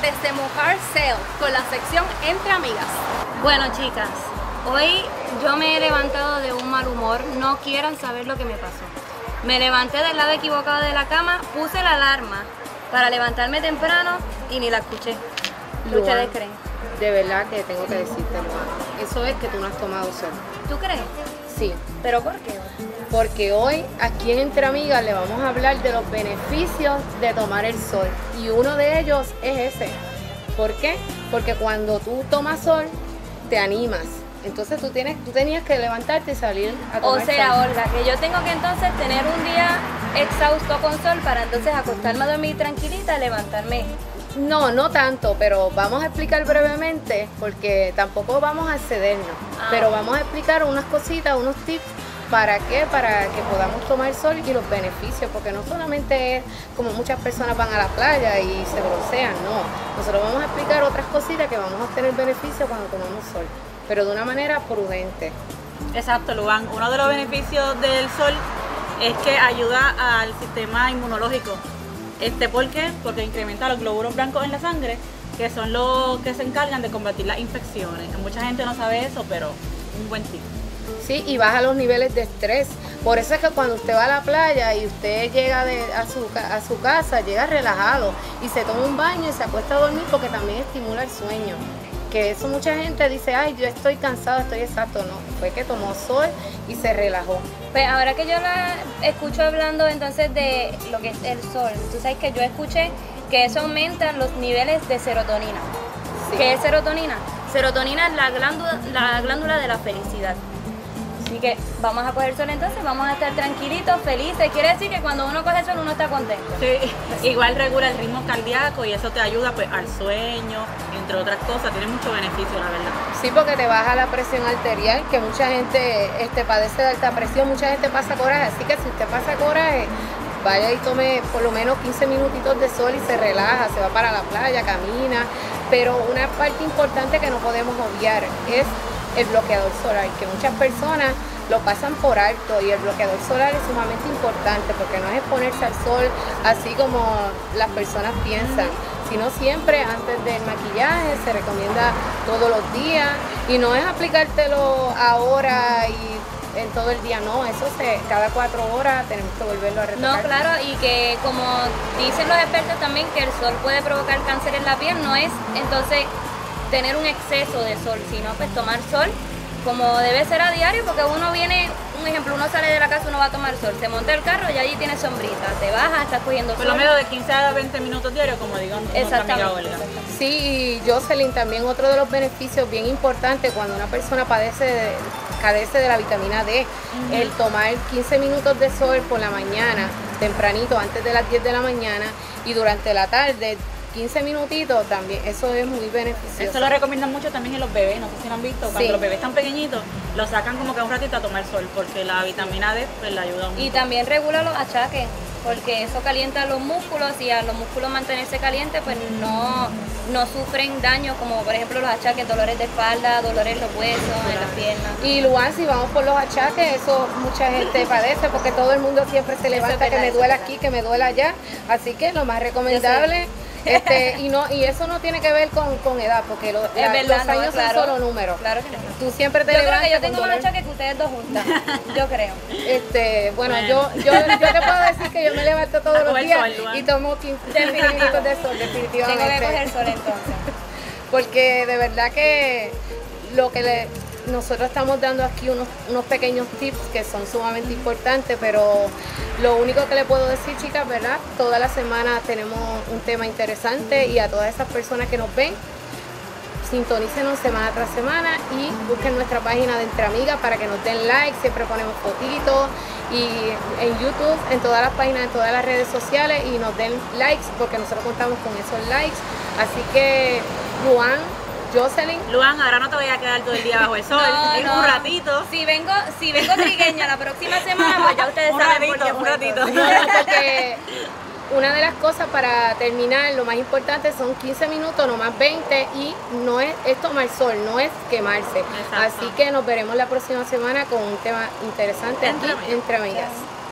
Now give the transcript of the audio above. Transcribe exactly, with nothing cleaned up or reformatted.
desde Mojar Sale con la sección Entre Amigas. Bueno, chicas, hoy yo me he levantado de un mal humor, no quieran saber lo que me pasó. Me levanté del lado equivocado de la cama, puse la alarma para levantarme temprano y ni la escuché. ¿Qué ustedes creen? De verdad que tengo que decirte, Luan, eso es que tú no has tomado sol. ¿Tú crees? Sí. ¿Pero por qué? Porque hoy aquí en Entre Amigas le vamos a hablar de los beneficios de tomar el sol y uno de ellos es ese. ¿Por qué? Porque cuando tú tomas sol te animas, entonces tú tienes, tú tenías que levantarte y salir a tomar sol. O sea, Olga, que yo tengo que entonces tener un día exhausto con sol para entonces acostarme a dormir tranquilita y levantarme. No, no tanto, pero vamos a explicar brevemente porque tampoco vamos a excedernos, ah. pero vamos a explicar unas cositas, unos tips. ¿Para qué? Para que podamos tomar sol y los beneficios, porque no solamente es como muchas personas van a la playa y se broncean, no. Nosotros vamos a explicar otras cositas que vamos a obtener beneficios cuando tomamos sol, pero de una manera prudente. Exacto, Luan. Uno de los beneficios del sol es que ayuda al sistema inmunológico. Este, ¿por qué? Porque incrementa los glóbulos blancos en la sangre, que son los que se encargan de combatir las infecciones. Mucha gente no sabe eso, pero un buen tip. Sí, y baja los niveles de estrés. Por eso es que cuando usted va a la playa y usted llega de, a, su, a su casa, llega relajado y se toma un baño y se acuesta a dormir porque también estimula el sueño. Que eso mucha gente dice, ay, yo estoy cansado, estoy exacto. No, fue que tomó sol y se relajó. Pues ahora que yo la escucho hablando entonces de lo que es el sol, tú sabes que yo escuché que eso aumenta los niveles de serotonina. Sí. ¿Qué es serotonina? Serotonina es la glándula, la glándula de la felicidad. Así que vamos a coger sol entonces, vamos a estar tranquilitos, felices. Quiere decir que cuando uno coge sol uno está contento. Sí, igual regula el ritmo cardíaco y eso te ayuda pues al sueño, entre otras cosas, tiene mucho beneficio, la verdad. Sí, porque te baja la presión arterial, que mucha gente este, padece de alta presión, mucha gente pasa coraje, así que si usted pasa coraje, vaya y tome por lo menos quince minutitos de sol y se relaja, se va para la playa, camina. Pero una parte importante que no podemos obviar es el bloqueador solar, que muchas personas lo pasan por alto, y el bloqueador solar es sumamente importante porque no es exponerse al sol así como las personas piensan, sino siempre antes del maquillaje, se recomienda todos los días y no es aplicártelo ahora y en todo el día, no, eso se, cada cuatro horas tenemos que volverlo a retocar. No, claro, y que como dicen los expertos también que el sol puede provocar cáncer en la piel, no es entonces tener un exceso de sol, sino pues tomar sol como debe ser a diario, porque uno viene, un ejemplo, uno sale de la casa, uno va a tomar sol, se monta el carro y allí tiene sombrita, te baja, estás cogiendo sol. Por lo menos de quince a veinte minutos diarios, como digo nuestra amiga Olga. Sí, y Jocelyn, también otro de los beneficios bien importantes cuando una persona padece de, carece de la vitamina D, uh-huh. el tomar quince minutos de sol por la mañana, tempranito, antes de las diez de la mañana, y durante la tarde, quince minutitos también, eso es muy beneficioso. Eso lo recomiendan mucho también en los bebés, no sé si lo han visto, cuando sí. los bebés están pequeñitos, lo sacan como que un ratito a tomar sol, porque la vitamina D pues le ayuda mucho. Y también regula los achaques, porque eso calienta los músculos y a los músculos mantenerse calientes pues no, no sufren daño, como por ejemplo los achaques, dolores de espalda, dolores en los huesos, en las piernas. Y Luan, si vamos por los achaques, eso mucha gente padece, porque todo el mundo siempre se levanta que me duele aquí, que me duele allá, así que lo más recomendable... Este, y no y eso no tiene que ver con, con edad, porque lo, la, verdad, los años no, claro, son solo números. Claro que no. Tú siempre te yo levantas. Creo que yo tengo más achaques que ustedes dos juntas. Yo creo. Este, bueno, bueno. Yo, yo, yo te puedo decir que yo me levanto todos los días sol, y tomo quince minutos de sol, definitivamente. Tengo que coger sol entonces. Porque de verdad que lo que le, nosotros estamos dando aquí unos, unos pequeños tips que son sumamente importantes, pero lo único que le puedo decir, chicas, ¿verdad? Toda la semana tenemos un tema interesante y a todas esas personas que nos ven, sintonícenos semana tras semana y busquen nuestra página de Entre Amigas para que nos den like, siempre ponemos fotitos y en YouTube, en todas las páginas, en todas las redes sociales y nos den likes porque nosotros contamos con esos likes. Así que, Luan, Jocelyn. Luan, ahora no te voy a quedar todo el día bajo el sol, no, en no. un ratito. Si vengo, si vengo trigueña la próxima semana, pues ya ustedes un saben ratito, por qué un ratito. No, porque una de las cosas para terminar, lo más importante son quince minutos, no más veinte, y no es, es tomar sol, no es quemarse. Exacto. Así que nos veremos la próxima semana con un tema interesante entre aquí, amigas. Entre Amigas.